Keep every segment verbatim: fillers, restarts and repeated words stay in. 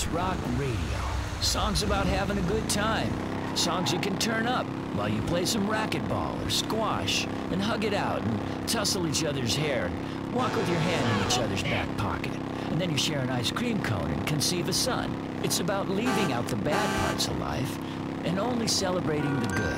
Sports Rock Radio. Songs about having a good time. Songs you can turn up while you play some racquetball or squash and hug it out and tussle each other's hair and walk with your hand in each other's back pocket. And then you share an ice cream cone and conceive a son. It's about leaving out the bad parts of life and only celebrating the good.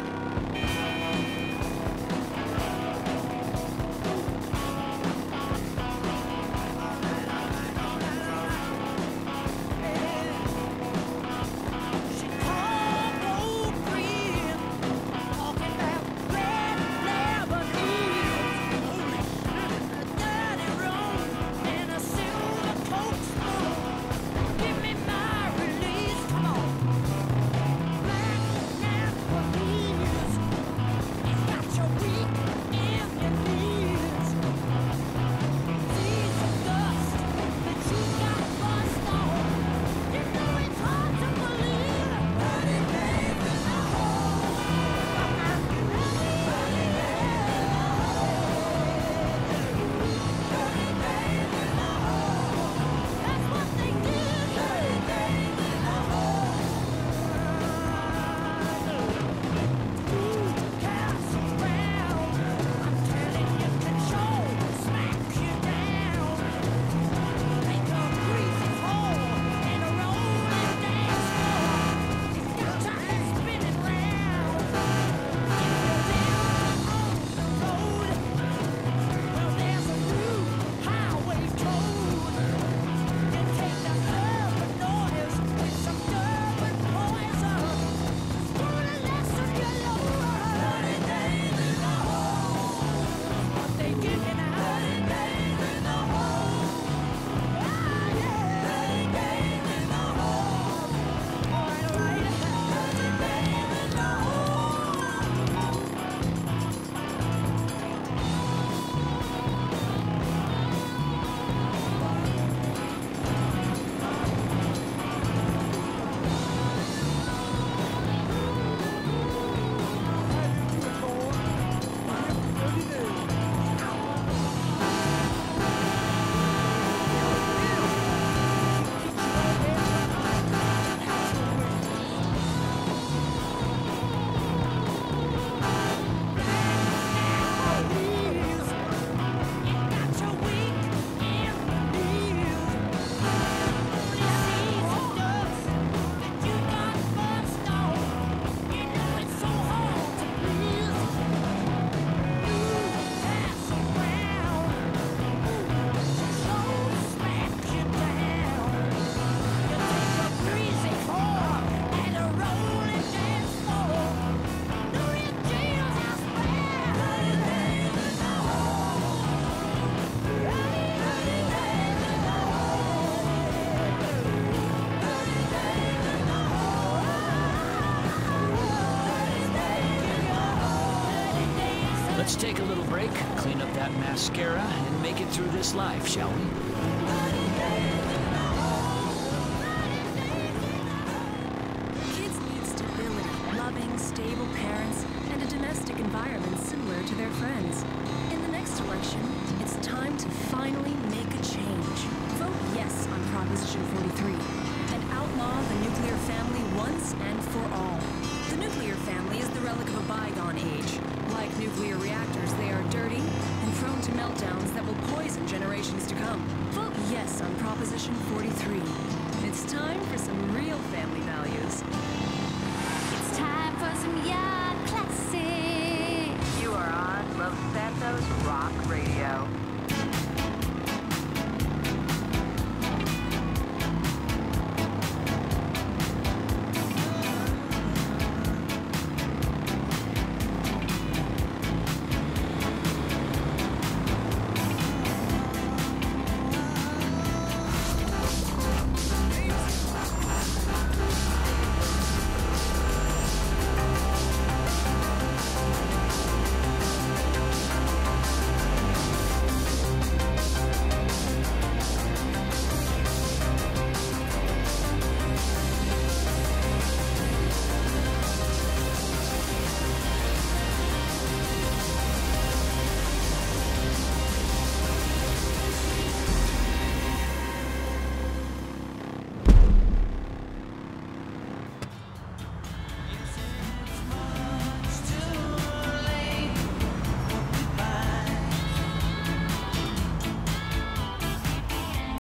Let's take a little break, clean up that mascara, and make it through this life, shall we? Kids need stability, loving, stable parents, and a domestic environment similar to their friends. In the next election, it's time to finally make a change. Vote yes on Proposition forty-three and outlaw the nuclear family once and for all. The nuclear family is the relic of a bygone age. Like nuclear reactors, they are dirty and prone to meltdowns that will poison generations to come. Vote yes on Proposition forty-three. It's time for some real